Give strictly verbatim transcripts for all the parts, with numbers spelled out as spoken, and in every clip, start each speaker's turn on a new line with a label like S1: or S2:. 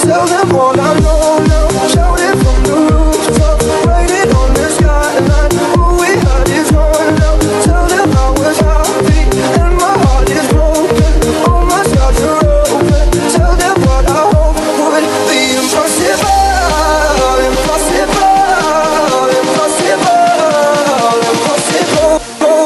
S1: Tell them all I know now. Shout it from the rooftop, write it on the skyline. All we had is gone now. Tell them I was happy and my heart is broken. All my scars are open. Tell them what I hope would be impossible. Impossible, impossible, impossible.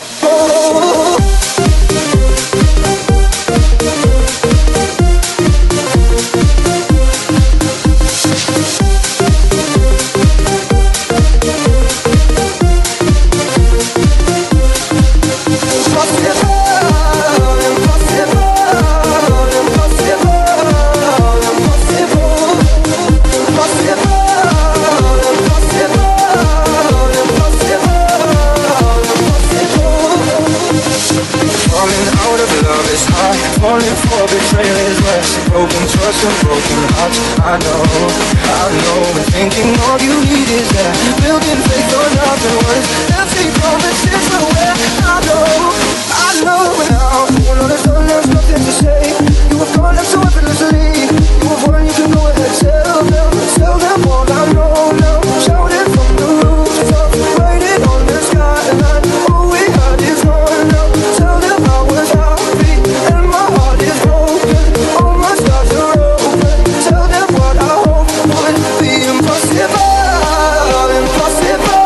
S1: Falling for betrayal is worse. Broken trust and broken hearts. I know, I know. And thinking all you need is that. Building faith on nothing worse. Empty promises nowhere. I know, I know now. When all is done, there's nothing to say. You have gone up so effortlessly. You have won, you can go ahead. Tell them, tell them all I know now. Shout it from the rooftop, write it on the skyline. All we had is gone now. Tell them I was happy and my heart is broken. All my scars are open. Tell them what I hope would be impossible. Impossible,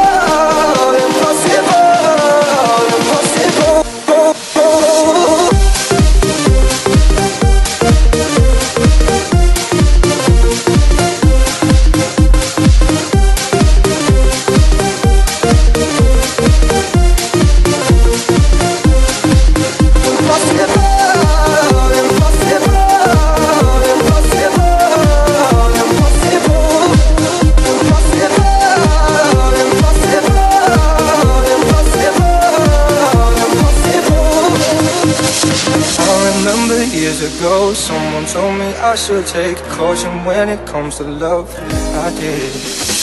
S1: impossible, impossible. Years ago, someone told me I should take caution when it comes to love. I did.